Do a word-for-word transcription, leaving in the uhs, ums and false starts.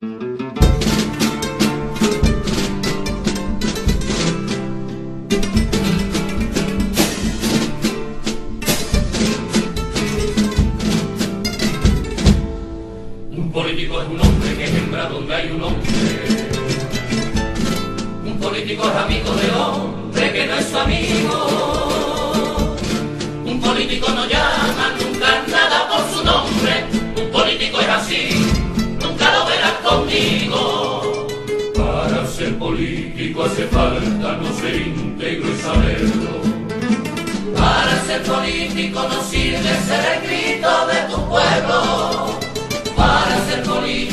Un político es un hombre que hembra donde hay un hombre. Un político es amigo del hombre que no es su amigo. Un político no llama nunca nada por su nombre. Un político es así, nunca lo verás conmigo. Para ser político hace falta no ser íntegro y saberlo. Para ser político no sirve ser el grito de tu pueblo. Para ser político